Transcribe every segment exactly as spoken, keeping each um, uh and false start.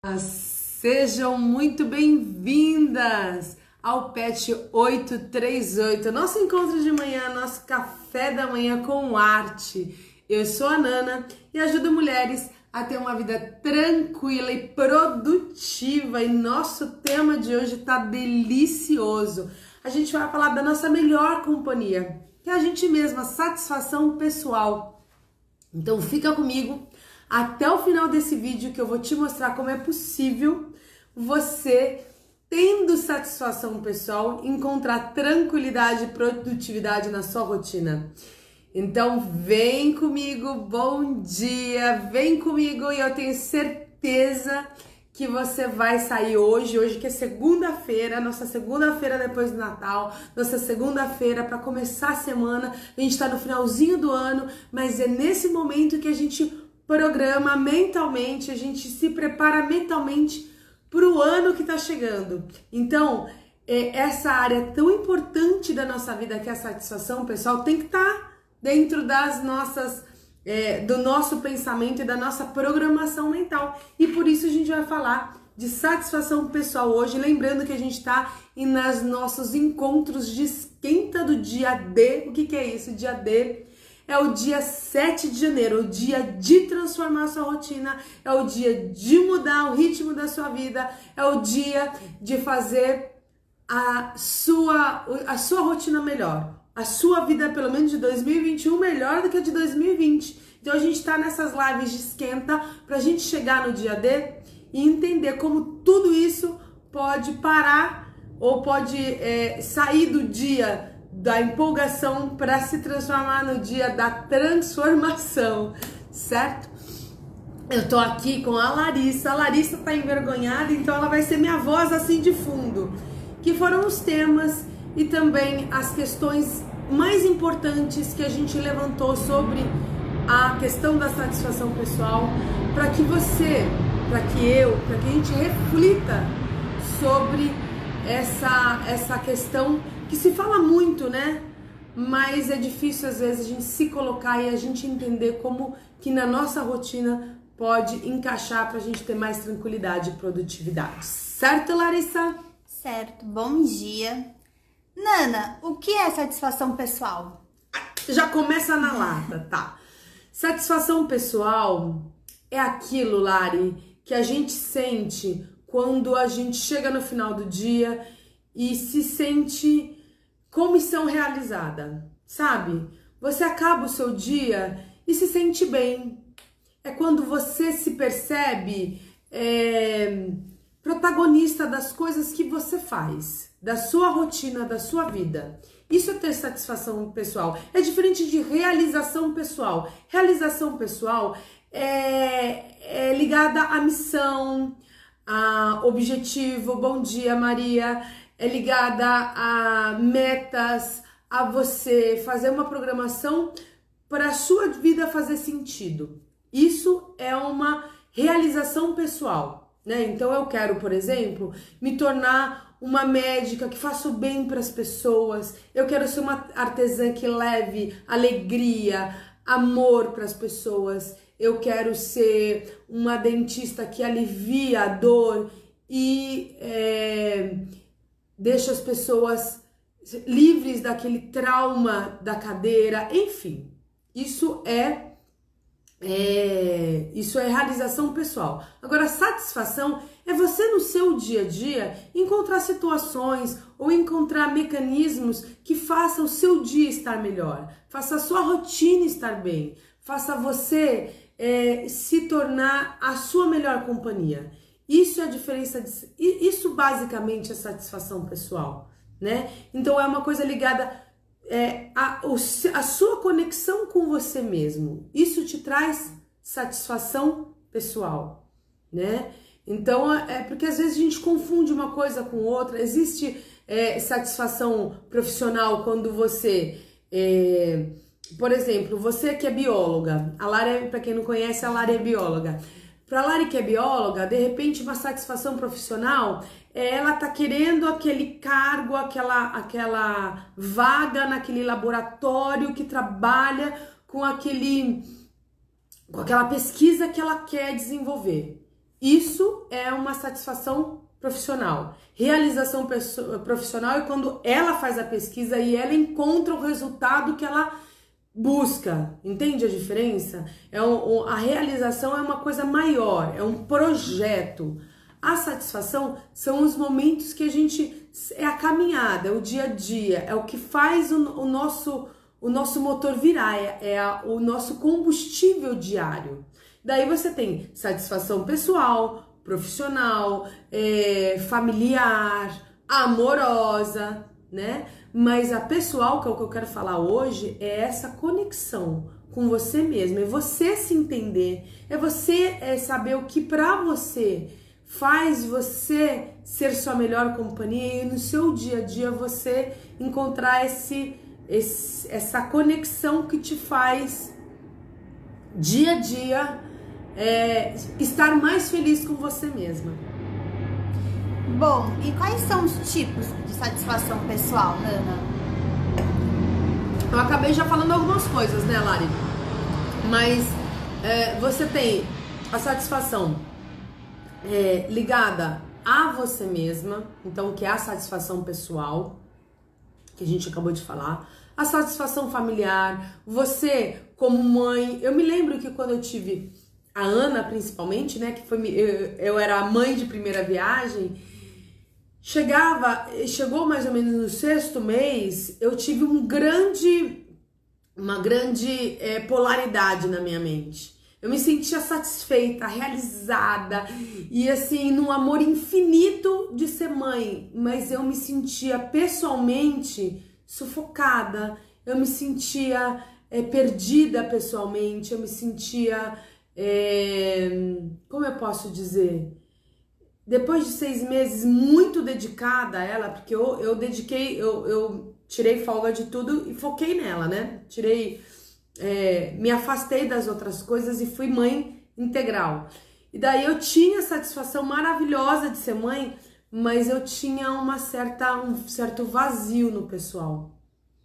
Sejam muito bem-vindas ao Pet oito três oito, nosso encontro de manhã, nosso café da manhã com arte. Eu sou a Nana e ajudo mulheres a ter uma vida tranquila e produtiva, e nosso tema de hoje tá delicioso. A gente vai falar da nossa melhor companhia, que é a gente mesma, satisfação pessoal. Então fica comigo até o final desse vídeo que eu vou te mostrar como é possível você, tendo satisfação pessoal, encontrar tranquilidade e produtividade na sua rotina. Então vem comigo, bom dia, vem comigo e eu tenho certeza que você vai sair hoje, hoje que é segunda-feira, nossa segunda-feira depois do Natal, nossa segunda-feira para começar a semana. A gente tá no finalzinho do ano, mas é nesse momento que a gente programa mentalmente, a gente se prepara mentalmente para o ano que está chegando. Então, é, essa área tão importante da nossa vida, que é a satisfação pessoal, tem que estar dentro das nossas, é, do nosso pensamento e da nossa programação mental. E por isso a gente vai falar de satisfação pessoal hoje, lembrando que a gente está nos nossos encontros de esquenta do dia D. O que, que é isso? Dia D é o dia sete de janeiro, o dia de transformar a sua rotina, é o dia de mudar o ritmo da sua vida, é o dia de fazer a sua, a sua rotina melhor, a sua vida, pelo menos de dois mil e vinte e um, melhor do que a de dois mil e vinte. Então a gente tá nessas lives de esquenta pra gente chegar no dia D e entender como tudo isso pode parar ou pode é, sair do dia da empolgação para se transformar no dia da transformação, certo? Eu tô aqui com a Larissa, a Larissa tá envergonhada, então ela vai ser minha voz assim de fundo, que foram os temas e também as questões mais importantes que a gente levantou sobre a questão da satisfação pessoal, para que você, para que eu, para que a gente reflita sobre essa, essa questão que se fala muito, né? Mas é difícil às vezes a gente se colocar e a gente entender como que na nossa rotina pode encaixar pra gente ter mais tranquilidade e produtividade. Certo, Larissa? Certo, bom dia. Nana, o que é satisfação pessoal? Já começa na lata, tá? Satisfação pessoal é aquilo, Lari, que a gente sente quando a gente chega no final do dia e se sente com missão realizada, sabe? Você acaba o seu dia e se sente bem. É quando você se percebe é, protagonista das coisas que você faz, da sua rotina, da sua vida. Isso é ter satisfação pessoal. É diferente de realização pessoal. Realização pessoal é, é ligada à missão, a objetivo. Bom dia, Maria. É ligada a metas, a você fazer uma programação para a sua vida fazer sentido. Isso é uma realização pessoal, né? Então eu quero, por exemplo, me tornar uma médica que faça o bem para as pessoas. Eu quero ser uma artesã que leve alegria, amor para as pessoas. Eu quero ser uma dentista que alivia a dor e é, deixa as pessoas livres daquele trauma da cadeira. Enfim, isso é, é isso é realização pessoal. Agora, satisfação é você no seu dia a dia encontrar situações ou encontrar mecanismos que façam o seu dia estar melhor, faça a sua rotina estar bem, faça você é, se tornar a sua melhor companhia. Isso é a diferença, de, isso basicamente é satisfação pessoal, né? Então é uma coisa ligada é, a, a sua conexão com você mesmo. Isso te traz satisfação pessoal, né? Então é porque às vezes a gente confunde uma coisa com outra. Existe é, satisfação profissional quando você, é, por exemplo, você que é bióloga, a Lara, para quem não conhece, a Lara é bióloga. Para a Lari que é bióloga, de repente uma satisfação profissional, ela tá querendo aquele cargo, aquela, aquela vaga naquele laboratório que trabalha com aquele, com aquela pesquisa que ela quer desenvolver. Isso é uma satisfação profissional. Realização profissional é quando ela faz a pesquisa e ela encontra o resultado que ela busca. Entende a diferença? É um, a realização é uma coisa maior, é um projeto. A satisfação são os momentos que a gente... é a caminhada, é o dia a dia, é o que faz o, o, nosso, o nosso motor virar, é, é a, o nosso combustível diário. Daí você tem satisfação pessoal, profissional, é, familiar, amorosa, né? Mas a pessoal, que é o que eu quero falar hoje, é essa conexão com você mesmo, é você se entender, é você é, saber o que pra você faz você ser sua melhor companhia e no seu dia a dia você encontrar esse, esse, essa conexão que te faz dia a dia é, estar mais feliz com você mesma. Bom, e quais são os tipos de satisfação pessoal, Nana? Eu acabei já falando algumas coisas, né, Lari? Mas é, você tem a satisfação É, ligada a você mesma, então que é a satisfação pessoal, que a gente acabou de falar, a satisfação familiar, você como mãe. Eu me lembro que quando eu tive a Ana, principalmente, né, que foi eu, eu era a mãe de primeira viagem, chegava, chegou mais ou menos no sexto mês, eu tive um grande, uma grande é, polaridade na minha mente. Eu me sentia satisfeita, realizada e assim, num amor infinito de ser mãe, mas eu me sentia pessoalmente sufocada, eu me sentia é, perdida pessoalmente, eu me sentia, é, como eu posso dizer, depois de seis meses muito dedicada a ela, porque eu, eu dediquei, eu, eu tirei folga de tudo e foquei nela, né? Tirei... É, me afastei das outras coisas e fui mãe integral. E daí eu tinha a satisfação maravilhosa de ser mãe, mas eu tinha uma certa, um certo vazio no pessoal.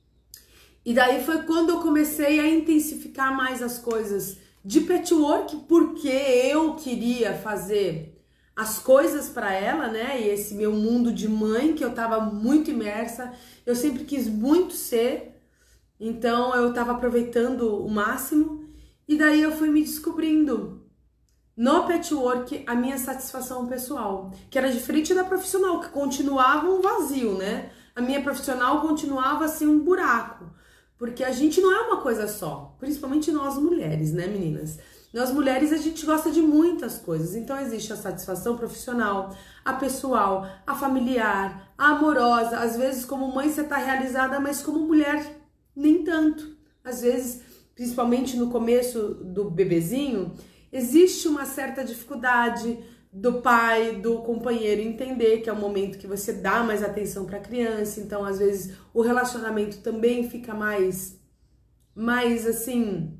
E daí foi quando eu comecei a intensificar mais as coisas de patchwork, porque eu queria fazer as coisas para ela, né? E esse meu mundo de mãe que eu tava muito imersa, eu sempre quis muito ser. Então eu tava aproveitando o máximo e daí eu fui me descobrindo no patchwork a minha satisfação pessoal, que era diferente da profissional, que continuava um vazio, né? A minha profissional continuava assim um buraco, porque a gente não é uma coisa só, principalmente nós mulheres, né, meninas? Nós mulheres a gente gosta de muitas coisas, então existe a satisfação profissional, a pessoal, a familiar, a amorosa. Às vezes como mãe você tá realizada, mas como mulher nem tanto. Às vezes, principalmente no começo do bebezinho, existe uma certa dificuldade do pai, do companheiro entender que é o momento que você dá mais atenção para a criança. Então, às vezes, o relacionamento também fica mais, mais assim,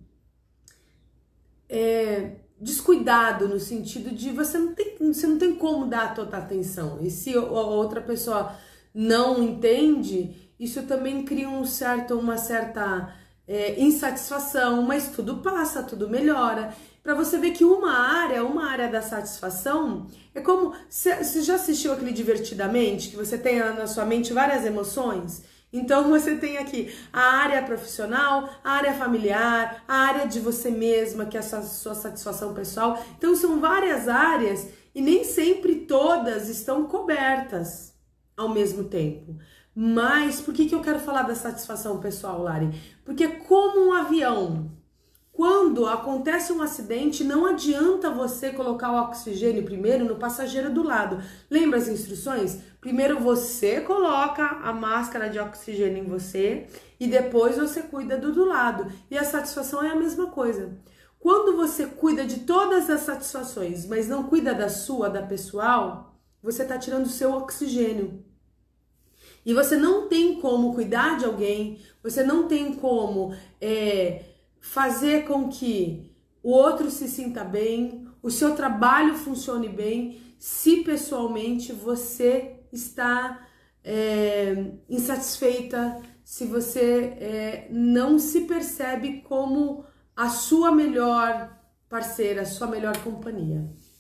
é, descuidado no sentido de você não tem, você não tem como dar toda a atenção. E se a outra pessoa não entende, isso também cria um certo, uma certa é, insatisfação, mas tudo passa, tudo melhora. Para você ver que uma área, uma área da satisfação, é como... Você já assistiu aquele Divertidamente? Que você tem na sua mente várias emoções? Então você tem aqui a área profissional, a área familiar, a área de você mesma, que é a sua, sua satisfação pessoal. Então são várias áreas e nem sempre todas estão cobertas ao mesmo tempo. Mas por que, que eu quero falar da satisfação pessoal, Lari? Porque como um avião, quando acontece um acidente, não adianta você colocar o oxigênio primeiro no passageiro do lado. Lembra as instruções? Primeiro você coloca a máscara de oxigênio em você e depois você cuida do do lado. E a satisfação é a mesma coisa. Quando você cuida de todas as satisfações, mas não cuida da sua, da pessoal, você está tirando o seu oxigênio. E você não tem como cuidar de alguém, você não tem como é, fazer com que o outro se sinta bem, o seu trabalho funcione bem, se pessoalmente você está é, insatisfeita, se você é, não se percebe como a sua melhor parceira, a sua melhor companhia.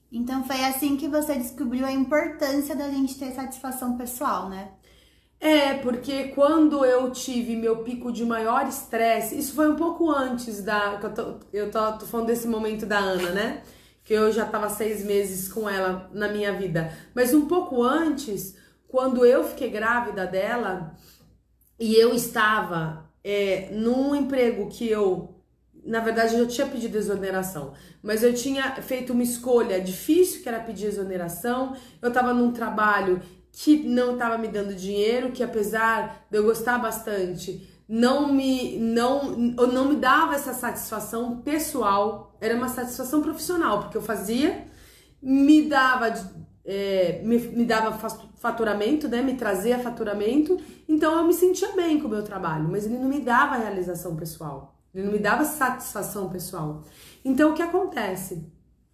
Então foi assim que você descobriu a importância da gente ter satisfação pessoal, né? É, porque quando eu tive meu pico de maior estresse, isso foi um pouco antes da... que Eu, tô, eu tô, tô falando desse momento da Ana, né? Que eu já tava seis meses com ela na minha vida. Mas um pouco antes, quando eu fiquei grávida dela, e eu estava é, num emprego que eu... Na verdade, eu já tinha pedido exoneração, mas eu tinha feito uma escolha difícil, que era pedir exoneração. Eu tava num trabalho que não estava me dando dinheiro, que apesar de eu gostar bastante, não me, não, não me dava essa satisfação pessoal, era uma satisfação profissional, porque eu fazia, me dava, é, me, me dava faturamento, né, me trazia faturamento, então eu me sentia bem com o meu trabalho, mas ele não me dava realização pessoal, ele não me dava satisfação pessoal. Então o que acontece?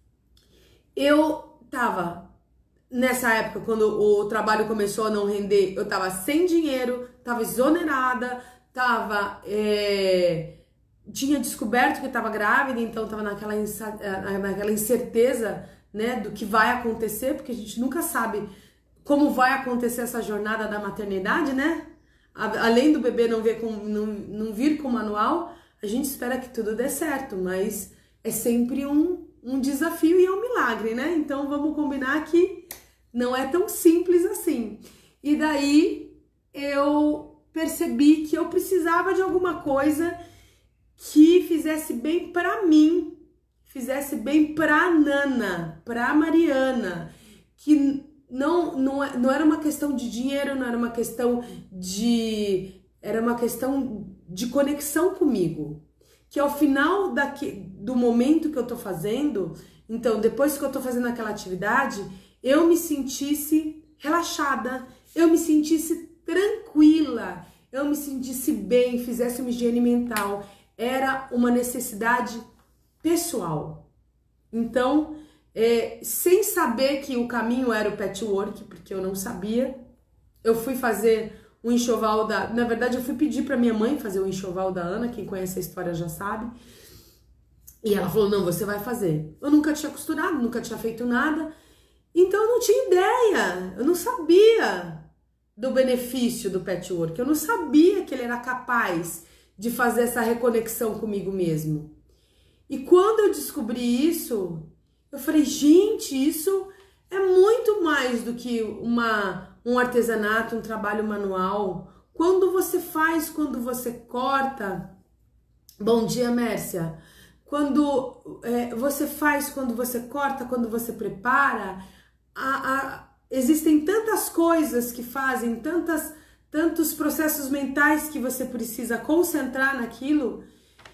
Eu tava... Nessa época, quando o trabalho começou a não render, eu tava sem dinheiro, tava exonerada, tava, é... tinha descoberto que tava grávida, então tava naquela, insa... naquela incerteza, né, do que vai acontecer, porque a gente nunca sabe como vai acontecer essa jornada da maternidade, né? Além do bebê não, ver com... não... não vir com o manual, a gente espera que tudo dê certo, mas é sempre um, um desafio e é um milagre, né? Então vamos combinar que não é tão simples assim. E daí eu percebi que eu precisava de alguma coisa que fizesse bem pra mim, fizesse bem pra Nana, pra Mariana, que não, não, não era uma questão de dinheiro, não era uma questão de... era uma questão de conexão comigo. Que ao final daqui, do momento que eu tô fazendo, então depois que eu tô fazendo aquela atividade, eu me sentisse relaxada, eu me sentisse tranquila, eu me sentisse bem, fizesse uma higiene mental. Era uma necessidade pessoal. Então, é, sem saber que o caminho era o patchwork, porque eu não sabia, eu fui fazer o enxoval da... Na verdade, eu fui pedir para minha mãe fazer o enxoval da Ana, quem conhece a história já sabe. E ela falou, não, você vai fazer. Eu nunca tinha costurado, nunca tinha feito nada. Então eu não tinha ideia, eu não sabia do benefício do patchwork, eu não sabia que ele era capaz de fazer essa reconexão comigo mesmo. E quando eu descobri isso, eu falei, gente, isso é muito mais do que uma, um artesanato, um trabalho manual. Quando você faz, quando você corta... Bom dia, Mércia. Quando é, você faz, quando você corta, quando você prepara... A, a, existem tantas coisas que fazem, tantas, tantos processos mentais que você precisa concentrar naquilo,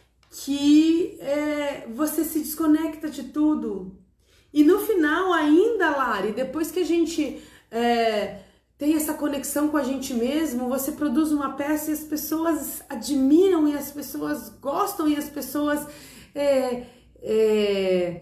que é, você se desconecta de tudo. E no final ainda, Lari, depois que a gente é, tem essa conexão com a gente mesmo, você produz uma peça e as pessoas admiram, e as pessoas gostam, e as pessoas... É, é,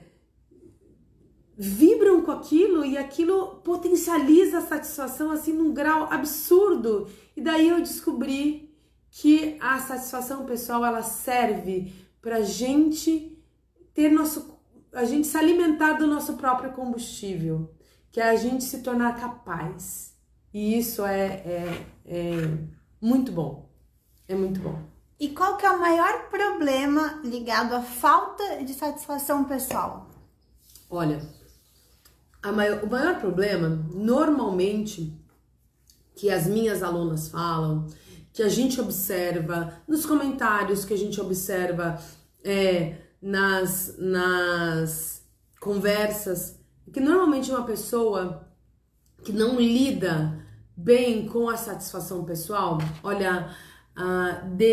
vibram com aquilo, e aquilo potencializa a satisfação assim num grau absurdo. E daí eu descobri que a satisfação pessoal, ela serve pra gente ter nosso, a gente se alimentar do nosso próprio combustível, que é a gente se tornar capaz. E isso é, é, é muito bom, é muito bom. E qual que é o maior problema ligado à falta de satisfação pessoal? Olha, A maior, o maior problema, normalmente, que as minhas alunas falam, que a gente observa nos comentários, que a gente observa é, nas, nas conversas, que normalmente uma pessoa que não lida bem com a satisfação pessoal, olha, a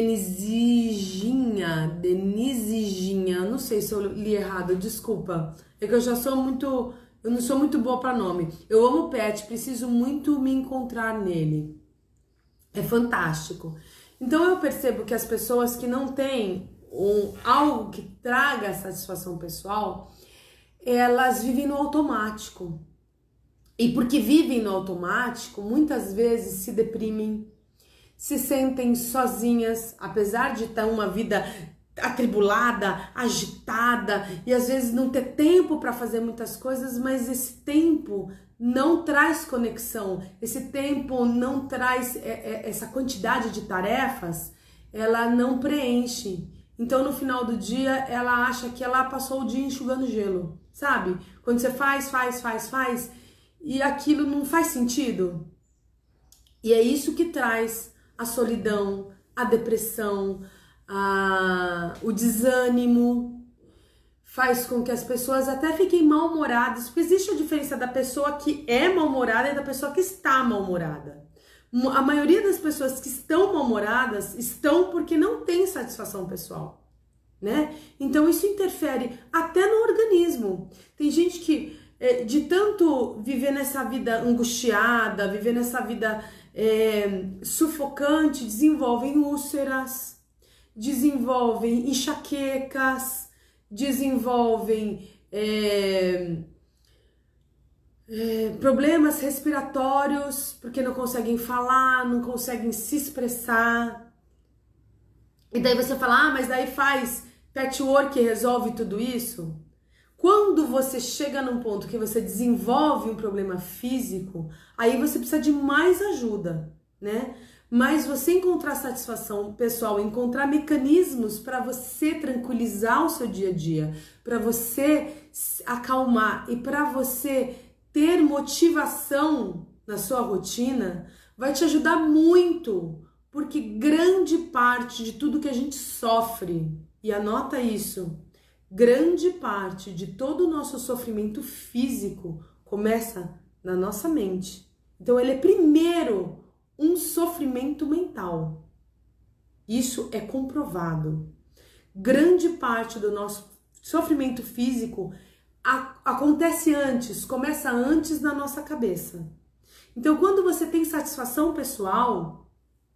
Denisinha, Denisinha, não sei se eu li errado, desculpa, é que eu já sou muito... Eu não sou muito boa para nome. Eu amo pet, preciso muito me encontrar nele. É fantástico. Então eu percebo que as pessoas que não têm um, algo que traga satisfação pessoal, elas vivem no automático. E porque vivem no automático, muitas vezes se deprimem, se sentem sozinhas, apesar de ter uma vida atribulada, agitada e às vezes não ter tempo para fazer muitas coisas, mas esse tempo não traz conexão, esse tempo não traz essa quantidade de tarefas, ela não preenche. Então no final do dia ela acha que ela passou o dia enxugando gelo, sabe? Quando você faz, faz, faz, faz e aquilo não faz sentido. E é isso que traz a solidão, a depressão, a, o desânimo, faz com que as pessoas até fiquem mal-humoradas, porque existe a diferença da pessoa que é mal-humorada e da pessoa que está mal-humorada. A maioria das pessoas que estão mal-humoradas estão porque não tem satisfação pessoal, né? Então isso interfere até no organismo. Tem gente que, de tanto viver nessa vida angustiada, viver nessa vida é, sufocante, desenvolvem úlceras, desenvolvem enxaquecas, desenvolvem é, é, problemas respiratórios, porque não conseguem falar, não conseguem se expressar. E daí você fala, ah, mas daí faz patchwork e resolve tudo isso? Quando você chega num ponto que você desenvolve um problema físico, aí você precisa de mais ajuda, né? Mas você encontrar satisfação pessoal, encontrar mecanismos para você tranquilizar o seu dia a dia, para você acalmar e para você ter motivação na sua rotina, vai te ajudar muito, porque grande parte de tudo que a gente sofre, e anota isso, grande parte de todo o nosso sofrimento físico começa na nossa mente. Então ele é primeiro um sofrimento mental. Isso é comprovado. Grande parte do nosso sofrimento físico a, acontece antes, começa antes na nossa cabeça. Então, quando você tem satisfação pessoal,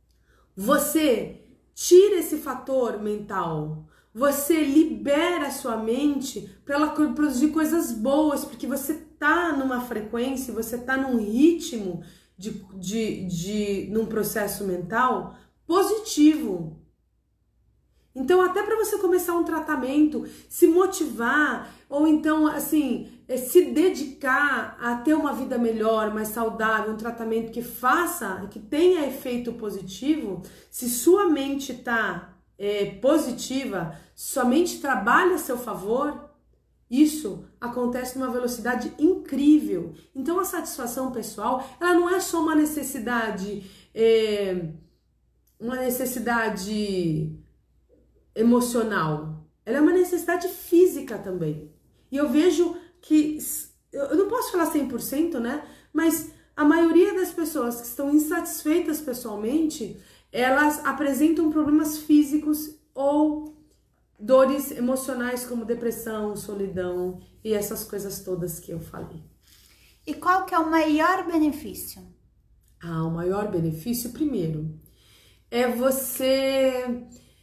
você tira esse fator mental, você libera a sua mente para ela produzir coisas boas, porque você tá numa frequência, você tá num ritmo De, de, de num processo mental positivo. Então, até para você começar um tratamento, se motivar, ou então, assim, é, se dedicar a ter uma vida melhor, mais saudável, um tratamento que faça, que tenha efeito positivo, se sua mente tá é, positiva, sua mente trabalha a seu favor, isso acontece numa velocidade incrível. Então a satisfação pessoal, ela não é só uma necessidade, é, uma necessidade emocional, ela é uma necessidade física também. E eu vejo que, eu não posso falar cem por cento, né? Mas a maioria das pessoas que estão insatisfeitas pessoalmente, elas apresentam problemas físicos ou dores emocionais como depressão, solidão e essas coisas todas que eu falei. E qual que é o maior benefício? Ah, o maior benefício, primeiro, é você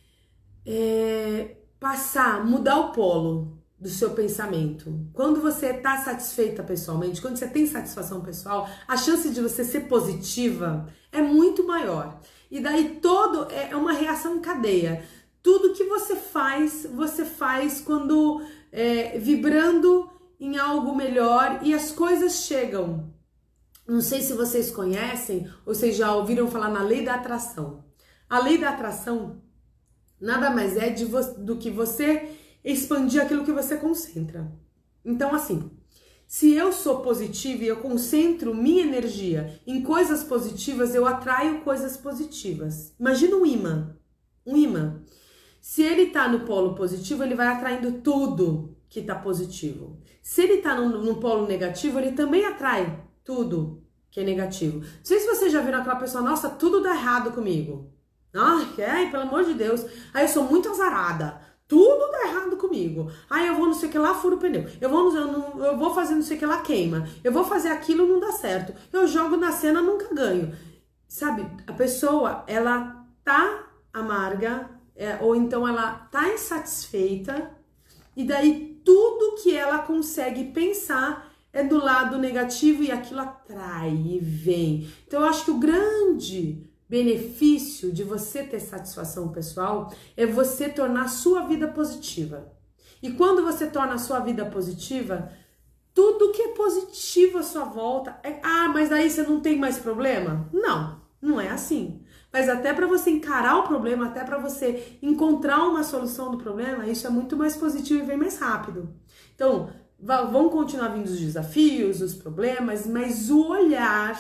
é, passar, mudar o polo do seu pensamento. Quando você está satisfeita pessoalmente, quando você tem satisfação pessoal, a chance de você ser positiva é muito maior. E daí todo é uma reação em cadeia. Tudo que você faz, você faz quando é, vibrando em algo melhor e as coisas chegam. Não sei se vocês conhecem ou vocês já ouviram falar na lei da atração. A lei da atração nada mais é de do que você expandir aquilo que você concentra. Então, assim, se eu sou positiva e eu concentro minha energia em coisas positivas, eu atraio coisas positivas. Imagina um imã, um imã. Se ele tá no polo positivo, ele vai atraindo tudo que tá positivo. Se ele tá no, no polo negativo, ele também atrai tudo que é negativo. Não sei se vocês já viram aquela pessoa, nossa, tudo dá errado comigo. Ai, ai, pelo amor de Deus. Ai, eu sou muito azarada. Tudo dá errado comigo. Ai, eu vou não sei o que lá, furo o pneu. Eu vou, eu, não, eu vou fazer não sei o que lá, queima. Eu vou fazer aquilo, não dá certo. Eu jogo na cena, nunca ganho. Sabe, a pessoa, ela tá amarga, é, ou então ela tá insatisfeita, e daí tudo que ela consegue pensar é do lado negativo e aquilo atrai e vem. Então eu acho que o grande benefício de você ter satisfação pessoal é você tornar a sua vida positiva. E quando você torna a sua vida positiva, tudo que é positivo à sua volta é, ah, mas aí você não tem mais problema? Não, não é assim. Mas até para você encarar o problema, até para você encontrar uma solução do problema, isso é muito mais positivo e vem mais rápido. Então, vão continuar vindo os desafios, os problemas, mas o olhar,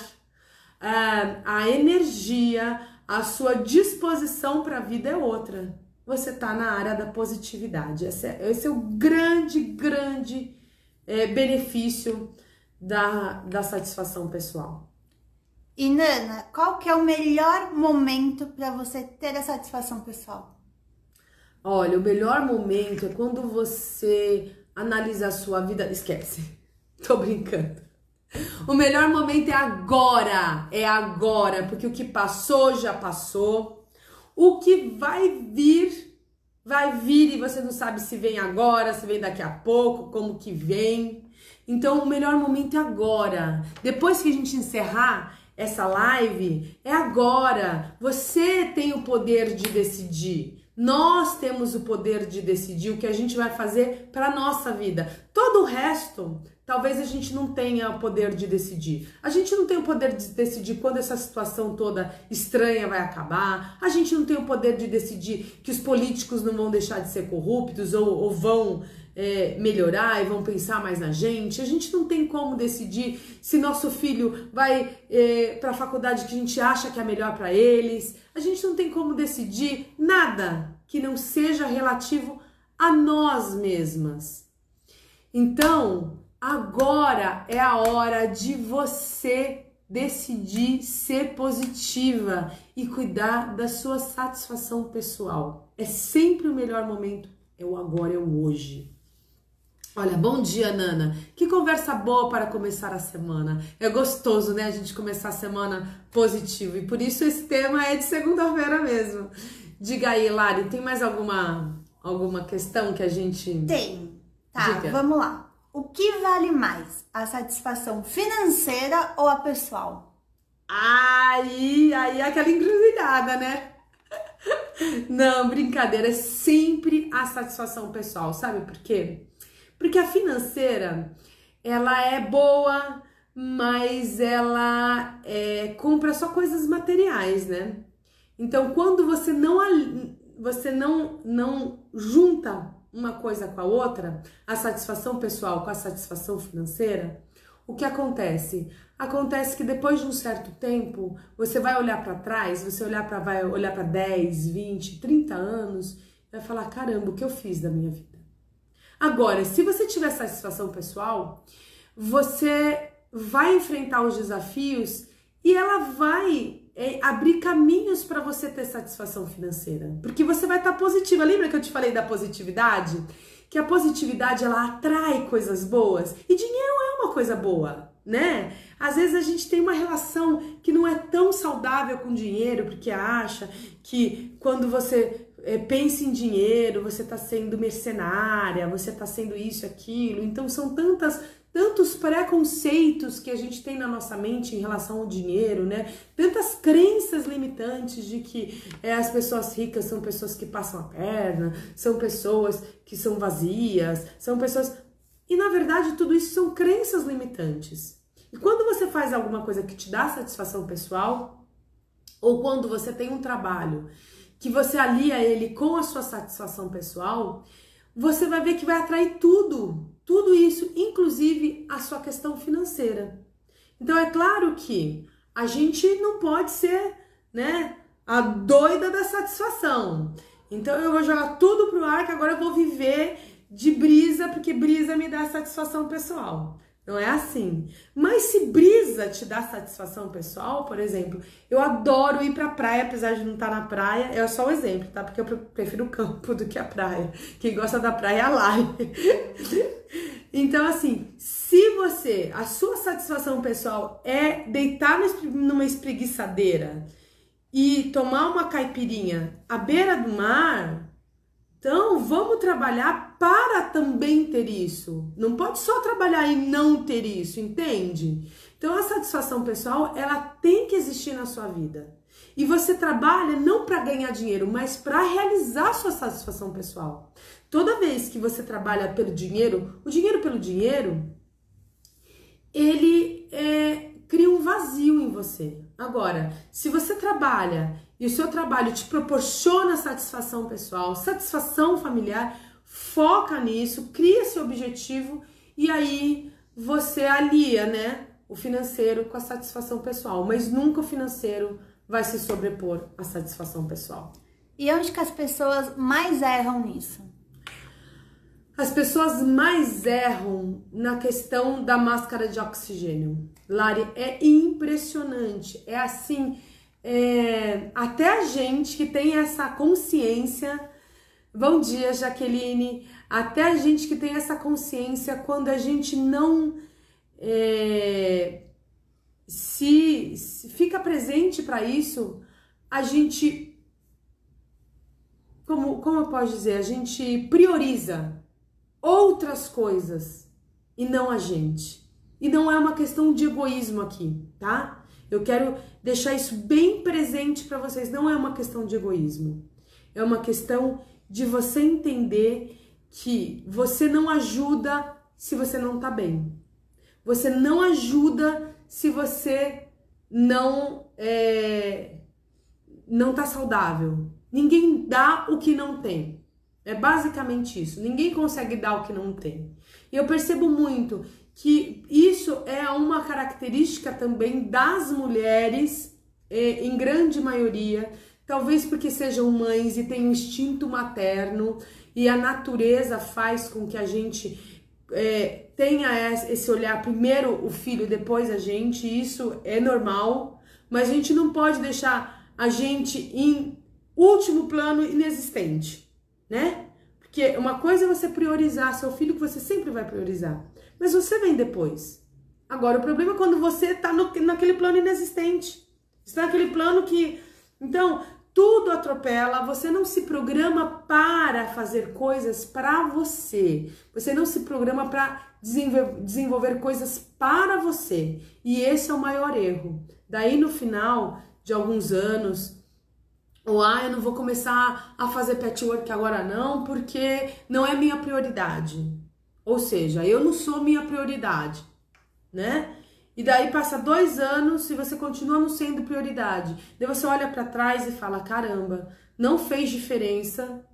a energia, a sua disposição para a vida é outra. Você está na área da positividade. Esse é, esse é o grande, grande é, benefício da, da satisfação pessoal. E Nana, qual que é o melhor momento para você ter a satisfação pessoal? Olha, o melhor momento é quando você analisa a sua vida... Esquece, tô brincando. O melhor momento é agora, é agora, porque o que passou já passou. O que vai vir, vai vir e você não sabe se vem agora, se vem daqui a pouco, como que vem. Então o melhor momento é agora. Depois que a gente encerrar essa live, é agora. Você tem o poder de decidir. Nós temos o poder de decidir o que a gente vai fazer para a nossa vida. Todo o resto, talvez a gente não tenha o poder de decidir. A gente não tem o poder de decidir quando essa situação toda estranha vai acabar. A gente não tem o poder de decidir que os políticos não vão deixar de ser corruptos ou, ou vão é, melhorar e vão pensar mais na gente. A gente não tem como decidir se nosso filho vai é, para a faculdade que a gente acha que é melhor para eles. A gente não tem como decidir nada que não seja relativo a nós mesmas. Então, agora é a hora de você decidir ser positiva e cuidar da sua satisfação pessoal. É sempre o melhor momento, é o agora, é o hoje. Olha, bom dia, Nana. Que conversa boa para começar a semana. É gostoso, né, a gente começar a semana positivo. E por isso esse tema é de segunda-feira mesmo. Diga aí, Lari, tem mais alguma, alguma questão que a gente... Tem. Tá, Diga. Vamos lá. O que vale mais? A satisfação financeira ou a pessoal? Aí, aí é aquela encruzilhada, né? Não, brincadeira. É sempre a satisfação pessoal. Sabe por quê? Porque a financeira, ela é boa, mas ela é, compra só coisas materiais, né? Então, quando você não, você não, não junta uma coisa com a outra, a satisfação pessoal com a satisfação financeira, o que acontece? Acontece que depois de um certo tempo, você vai olhar para trás, você olhar pra, vai olhar para dez, vinte, trinta anos, e vai falar, caramba, o que eu fiz da minha vida? Agora, se você tiver satisfação pessoal, você vai enfrentar os desafios e ela vai é, abrir caminhos para você ter satisfação financeira. Porque você vai estar positiva. Lembra que eu te falei da positividade? Que a positividade, ela atrai coisas boas. E dinheiro é uma coisa boa, né? Às vezes a gente tem uma relação que não é tão saudável com dinheiro, porque acha que quando você... É, pense em dinheiro, você está sendo mercenária, você está sendo isso, aquilo. Então são tantas, tantos preconceitos que a gente tem na nossa mente em relação ao dinheiro, né? Tantas crenças limitantes de que é, as pessoas ricas são pessoas que passam a perna, são pessoas que são vazias, são pessoas... E na verdade tudo isso são crenças limitantes. E quando você faz alguma coisa que te dá satisfação pessoal, ou quando você tem um trabalho que você alia ele com a sua satisfação pessoal, você vai ver que vai atrair tudo, tudo isso, inclusive a sua questão financeira. Então é claro que a gente não pode ser, né, a doida da satisfação. Então eu vou jogar tudo pro ar que agora eu vou viver de brisa, porque brisa me dá satisfação pessoal. Não é assim. Mas se brisa te dá satisfação pessoal, por exemplo, eu adoro ir pra praia, apesar de não estar na praia, é só um exemplo, tá? Porque eu prefiro o campo do que a praia. Quem gosta da praia é a Lari. Então, assim, se você, a sua satisfação pessoal é deitar numa espreguiçadeira e tomar uma caipirinha à beira do mar, então vamos trabalhar para também ter isso. Não pode só trabalhar e não ter isso, entende? Então a satisfação pessoal, ela tem que existir na sua vida. E você trabalha não para ganhar dinheiro, mas para realizar sua satisfação pessoal. Toda vez que você trabalha pelo dinheiro, o dinheiro pelo dinheiro, ele é, cria um vazio em você. Agora, se você trabalha e o seu trabalho te proporciona satisfação pessoal, satisfação familiar, foca nisso, cria esse objetivo e aí você alia, né, o financeiro com a satisfação pessoal, mas nunca o financeiro vai se sobrepor à satisfação pessoal. E onde que as pessoas mais erram nisso? As pessoas mais erram na questão da máscara de oxigênio. Lari, é impressionante. É assim, é, até a gente que tem essa consciência... Bom dia, Jaqueline. Até a gente que tem essa consciência, quando a gente não é, se, se fica presente para isso, a gente, como, como eu posso dizer, a gente prioriza outras coisas e não a gente. E não é uma questão de egoísmo aqui, tá? Eu quero deixar isso bem presente para vocês. Não é uma questão de egoísmo. É uma questão de você entender que você não ajuda se você não tá bem. Você não ajuda se você não é, não tá saudável. Ninguém dá o que não tem. É basicamente isso. Ninguém consegue dar o que não tem. E eu percebo muito que isso é uma característica também das mulheres, é, em grande maioria, talvez porque sejam mães e têm um instinto materno e a natureza faz com que a gente é, tenha esse olhar, primeiro o filho, depois a gente, isso é normal, mas a gente não pode deixar a gente em último plano, inexistente, né? Porque uma coisa é você priorizar seu filho, que você sempre vai priorizar, mas você vem depois. Agora, o problema é quando você tá no, naquele plano inexistente, está naquele plano que... Então, tudo atropela, você não se programa para fazer coisas para você. Você não se programa para desenvolver, desenvolver coisas para você. E esse é o maior erro. Daí, no final de alguns anos, ou ah, eu não vou começar a fazer patchwork agora não, porque não é minha prioridade. Ou seja, eu não sou minha prioridade, né? E daí passa dois anos e você continua não sendo prioridade. Daí você olha para trás e fala, caramba, não fez diferença.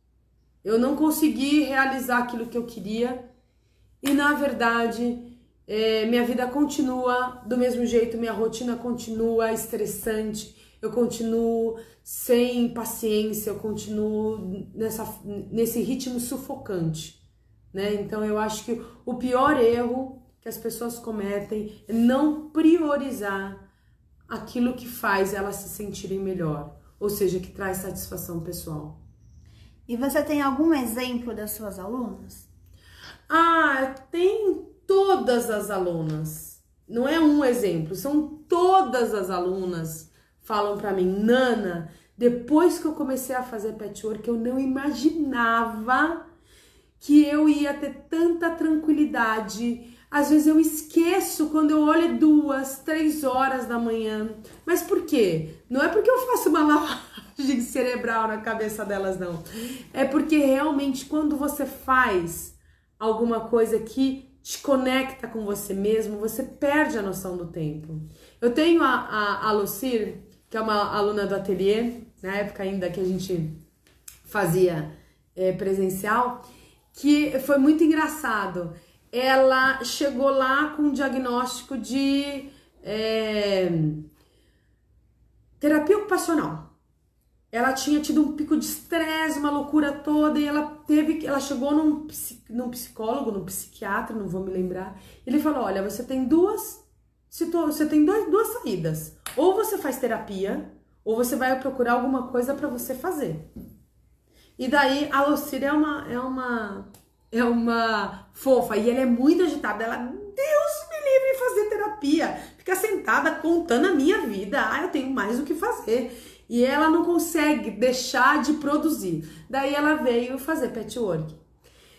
Eu não consegui realizar aquilo que eu queria. E na verdade, é, minha vida continua do mesmo jeito, minha rotina continua estressante. Eu continuo sem paciência, eu continuo nessa, nesse ritmo sufocante, né? Então eu acho que o pior erro que as pessoas cometem é não priorizar aquilo que faz elas se sentirem melhor, ou seja, que traz satisfação pessoal. E você tem algum exemplo das suas alunas? Ah, tem todas as alunas. Não é um exemplo, são todas as alunas falam pra mim, Nana, depois que eu comecei a fazer patchwork, eu não imaginava que eu ia ter tanta tranquilidade. Às vezes eu esqueço quando eu olho duas, três horas da manhã. Mas por quê? Não é porque eu faço uma lavagem cerebral na cabeça delas, não. É porque realmente quando você faz alguma coisa que te conecta com você mesmo, você perde a noção do tempo. Eu tenho a, a, a Lucir, que é uma aluna do ateliê, na época ainda que a gente fazia é, presencial, que foi muito engraçado. Ela chegou lá com um diagnóstico de é, terapia ocupacional. Ela tinha tido um pico de estresse, uma loucura toda, e ela teve, ela chegou num, num psicólogo, num psiquiatra, não vou me lembrar. Ele falou: olha, você tem duas, você tem dois, duas saídas. Ou você faz terapia, ou você vai procurar alguma coisa para você fazer. E daí a Lucília é uma, é uma, é uma fofa, e ela é muito agitada. Ela, Deus me livre de fazer terapia. Fica sentada contando a minha vida. Ah, eu tenho mais o que fazer. E ela não consegue deixar de produzir. Daí ela veio fazer patchwork.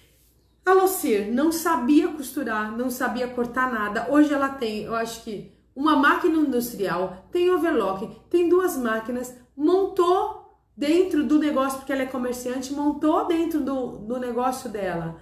A Lucir não sabia costurar, não sabia cortar nada. Hoje ela tem, eu acho que uma máquina industrial, tem overlock, tem duas máquinas, montou dentro do negócio, porque ela é comerciante, montou dentro do, do negócio dela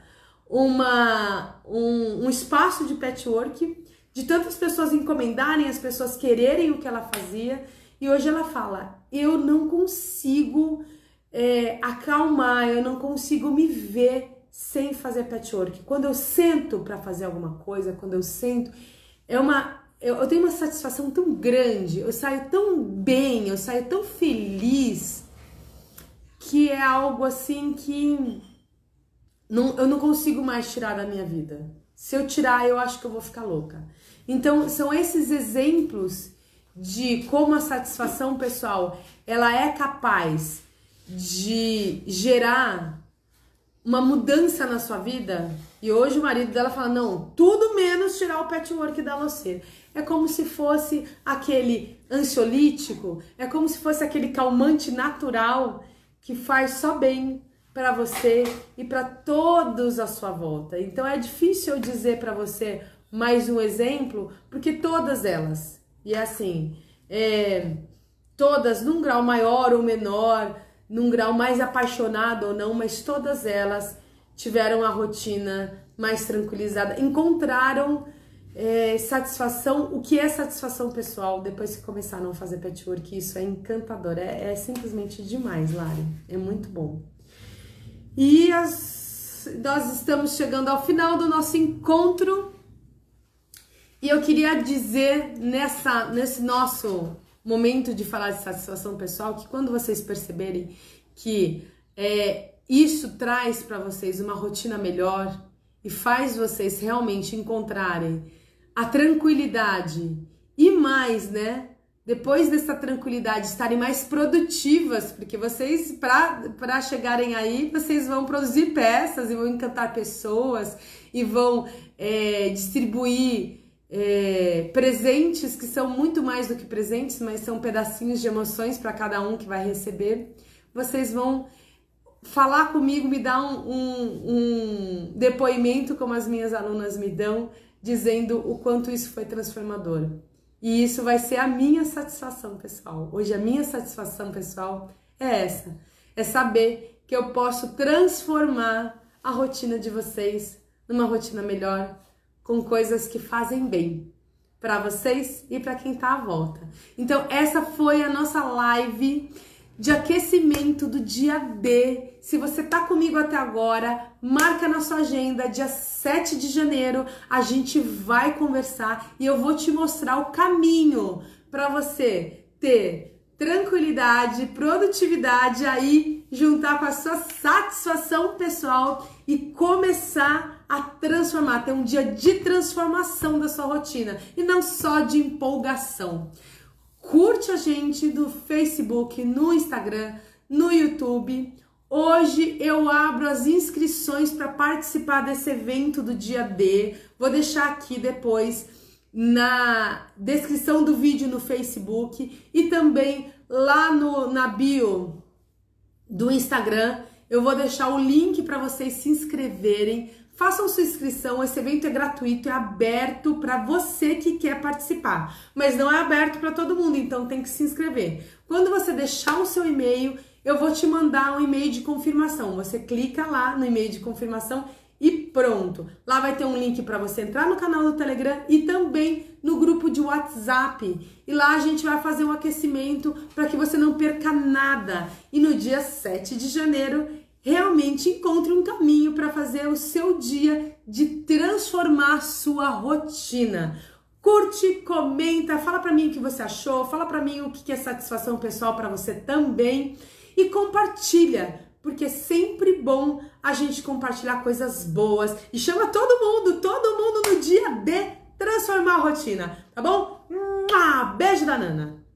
uma, um, um espaço de patchwork, de tantas pessoas encomendarem, as pessoas quererem o que ela fazia, e hoje ela fala, eu não consigo é, acalmar, eu não consigo me ver sem fazer patchwork. Quando eu sento para fazer alguma coisa, quando eu sento, é uma, eu, eu tenho uma satisfação tão grande, eu saio tão bem, eu saio tão feliz, que é algo assim que não, eu não consigo mais tirar da minha vida. Se eu tirar, eu acho que eu vou ficar louca. Então, são esses exemplos de como a satisfação pessoal, ela é capaz de gerar uma mudança na sua vida. E hoje o marido dela fala, não, tudo menos tirar o patchwork da você. É como se fosse aquele ansiolítico, é como se fosse aquele calmante natural que faz só bem para você e para todos à sua volta. Então é difícil eu dizer para você mais um exemplo, porque todas elas, e é assim, é, todas num grau maior ou menor, num grau mais apaixonado ou não, mas todas elas tiveram a rotina mais tranquilizada, encontraram é, satisfação, o que é satisfação pessoal depois que começaram a fazer patchwork. Isso é encantador, é, é simplesmente demais, Lari, é muito bom. E as, nós estamos chegando ao final do nosso encontro e eu queria dizer nessa, nesse nosso momento de falar de satisfação pessoal que quando vocês perceberem que é, isso traz para vocês uma rotina melhor e faz vocês realmente encontrarem a tranquilidade e mais, né? Depois dessa tranquilidade, estarem mais produtivas, porque vocês, para chegarem aí, vocês vão produzir peças e vão encantar pessoas e vão é, distribuir é, presentes que são muito mais do que presentes, mas são pedacinhos de emoções para cada um que vai receber. Vocês vão falar comigo, me dar um, um, um depoimento como as minhas alunas me dão, dizendo o quanto isso foi transformador. E isso vai ser a minha satisfação pessoal. Hoje a minha satisfação pessoal é essa. É saber que eu posso transformar a rotina de vocês numa rotina melhor, com coisas que fazem bem para vocês e para quem tá à volta. Então essa foi a nossa live de aquecimento do dia D. Se você tá comigo até agora, marca na sua agenda, dia sete de janeiro, a gente vai conversar e eu vou te mostrar o caminho para você ter tranquilidade, produtividade, aí juntar com a sua satisfação pessoal e começar a transformar, ter um dia de transformação da sua rotina e não só de empolgação. Curte a gente no Facebook, no Instagram, no YouTube. Hoje eu abro as inscrições para participar desse evento do dia D. Vou deixar aqui depois na descrição do vídeo no Facebook e também lá no, na bio do Instagram. Eu vou deixar o link para vocês se inscreverem. Façam sua inscrição, esse evento é gratuito, é aberto para você que quer participar, mas não é aberto para todo mundo, então tem que se inscrever. Quando você deixar o seu e-mail, eu vou te mandar um e-mail de confirmação. Você clica lá no e-mail de confirmação e pronto. Lá vai ter um link para você entrar no canal do Telegram e também no grupo de WhatsApp. E lá a gente vai fazer um aquecimento para que você não perca nada. E no dia sete de janeiro, realmente encontre um caminho para fazer o seu dia de transformar a sua rotina. Curte, comenta, fala para mim o que você achou, fala para mim o que é satisfação pessoal para você também e compartilha, porque é sempre bom a gente compartilhar coisas boas e chama todo mundo, todo mundo no dia de transformar a rotina, tá bom? Beijo da Nana!